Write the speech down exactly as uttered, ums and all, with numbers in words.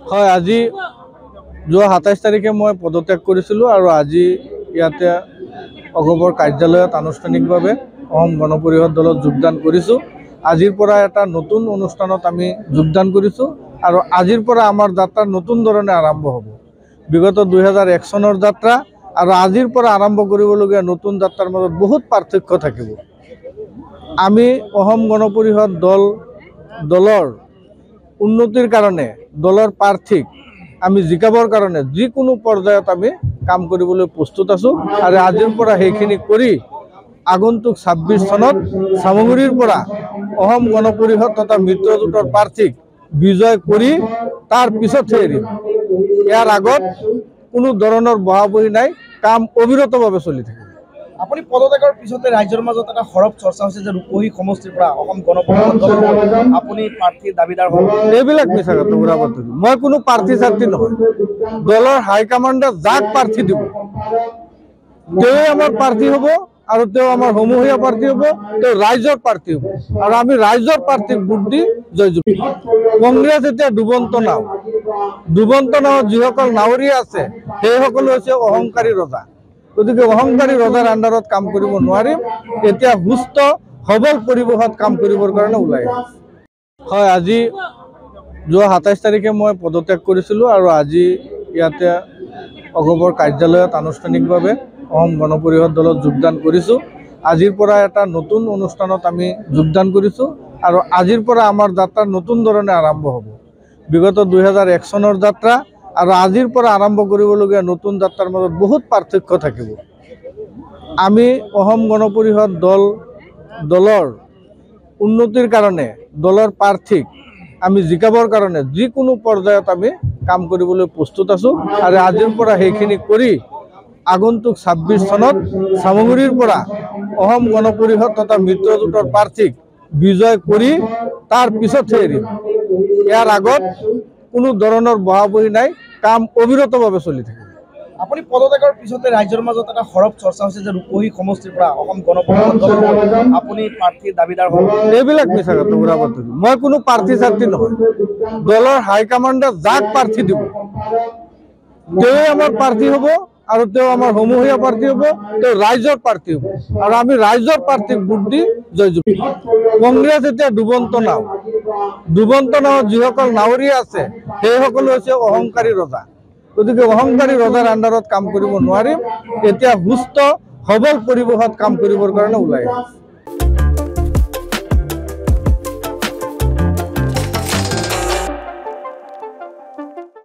হয়, আজি যোৱা সাতাইছ তাৰিখে মই পদত্যাগ কৰিছিলোঁ আৰু আজি ইয়াতে অগপৰ কাৰ্যালয়ত আনুষ্ঠানিকভাৱে অসম গণ পৰিষদ দলত যোগদান কৰিছোঁ। আজিৰ পৰা এটা নতুন অনুষ্ঠানত আমি যোগদান কৰিছোঁ আৰু আজিৰ পৰা আমাৰ যাত্ৰা নতুন ধৰণে আৰম্ভ হ'ব। বিগত দুই হাজাৰ এক চনৰ যাত্ৰা আৰু আজিৰ পৰা আৰম্ভ কৰিবলগীয়া নতুন যাত্ৰাৰ মাজত বহুত পাৰ্থক্য থাকিব। আমি অসম গণ পৰিষদ দল দলৰ উন্নতিৰ কাৰণে দলৰ প্ৰাৰ্থীক আমি জিকাবৰ কাৰণে যিকোনো পৰ্যায়ত আমি কাম কৰিবলৈ প্ৰস্তুত আছোঁ আৰু আজিৰ পৰা সেইখিনি কৰি আগন্তুক ছাব্বিছ চনত চামগুৰিৰ পৰা অসম গণ পৰিষদ তথা মিত্ৰজোঁটৰ প্ৰাৰ্থীক বিজয় কৰি তাৰ পিছতহে এৰিম। ইয়াৰ আগত কোনো ধৰণৰ বহাবহি নাই, কাম অবিৰতভাৱে চলি থাকিব। আপুনি পদত্যাগৰ পিছতে ৰাজ্যৰ মাজত এটা সৰব চৰ্চা হৈছে যে ৰূপহী সমষ্টিৰ পৰা অসম গণ পৰিষদ দলৰ আপুনি প্ৰাৰ্থীৰ দাবীদাৰ হ'ল। এইবিলাক মিছা কথা, উৰা বাতৰি। মই কোনো প্ৰাৰ্থী চাৰ্থী নহয়। দলৰ হাইকমাণ্ডে যাক প্ৰাৰ্থী দিব তেওঁৱে আমাৰ প্ৰাৰ্থী হ'ব আৰু তেওঁ আমাৰ সমূহীয়া প্ৰাৰ্থী হ'ব, তেওঁ ৰাইজৰ প্ৰাৰ্থী হ'ব আৰু আমি ৰাইজৰ প্ৰাৰ্থীক ভোট দি জয়যুক্ত। কংগ্ৰেছ এতিয়া ডুবন্ত নাও, ডুবন্ত নাৱত যিসকল নাৱৰীয়া আছে সেইসকল হৈছে অহংকাৰী ৰজা। গতিকে অহংকাৰী ৰজাৰ আণ্ডাৰত কাম কৰিব নোৱাৰিম। এতিয়া সুস্থ সবল পৰিৱেশত কাম কৰিবৰ কাৰণে ওলাই আহিছোঁ। হয়, আজি যোৱা সাতাইছ তাৰিখে মই পদত্যাগ কৰিছিলোঁ আৰু আজি ইয়াতে অগপৰ কাৰ্যালয়ত আনুষ্ঠানিকভাৱে অসম গণ পৰিষদ দলত যোগদান কৰিছোঁ। আজিৰ পৰা এটা নতুন অনুষ্ঠানত আমি যোগদান কৰিছোঁ আৰু আজিৰ পৰা আমাৰ যাত্ৰা নতুন ধৰণে আৰম্ভ হ'ব। বিগত দুই হাজাৰ এক চনৰ যাত্ৰা আৰু আজিৰ পৰা আৰম্ভ কৰিবলগীয়া নতুন যাত্ৰাৰ মাজত বহুত পাৰ্থক্য থাকিব। আমি অসম গণ পৰিষদ দল দলৰ উন্নতিৰ কাৰণে দলৰ প্ৰাৰ্থীক আমি জিকাবৰ কাৰণে যিকোনো পৰ্যায়ত আমি কাম কৰিবলৈ প্ৰস্তুত আছোঁ আৰু আজিৰ পৰা সেইখিনি কৰি আগন্তুক ছাব্বিছ চনত চামগুৰিৰ পৰা অসম গণ পৰিষদ তথা মিত্ৰজোঁটৰ প্ৰাৰ্থীক বিজয় কৰি তাৰ পিছতহে এৰিম। ইয়াৰ আগত কোনো ধৰণৰ বহাবহি নাই, কাম অবিৰতভাৱে চলি থাকিব। আপুনি পদত্যাগৰ পিছতে ৰাজ্যৰ মাজত এটা সৰব চৰ্চা হৈছে যে ৰূপহী সমষ্টিৰ পৰা অসম গণ পৰিষদ দলৰ আপুনি প্ৰাৰ্থীৰ দাবীদাৰ হ'ল। এইবিলাক মিছা কথা, উৰা বাতৰি। মই কোনো প্ৰাৰ্থী চাৰ্থী নহয়। দলৰ হাইকমাণ্ডে যাক প্ৰাৰ্থী দিব তেওঁৱে আমাৰ প্ৰাৰ্থী হ'ব আৰু তেওঁ আমাৰ সমূহীয়া প্ৰাৰ্থী হ'ব, তেওঁ ৰাইজৰ প্ৰাৰ্থী হ'ব আৰু আমি ৰাইজৰ প্ৰাৰ্থীক ভোট দি জয়যুক্ত। কংগ্ৰেছ এতিয়া ডুবন্ত নাও, ডুবন্ত নাৱত যিসকল নাৱৰীয়া আছে সেইসকল হৈছে অহংকাৰী ৰজা। গতিকে অহংকাৰী ৰজাৰ আণ্ডাৰত কাম কৰিব নোৱাৰিম। এতিয়া সুস্থ সবল পৰিৱেশত কাম কৰিবৰ কাৰণে ওলাই আহিছোঁ।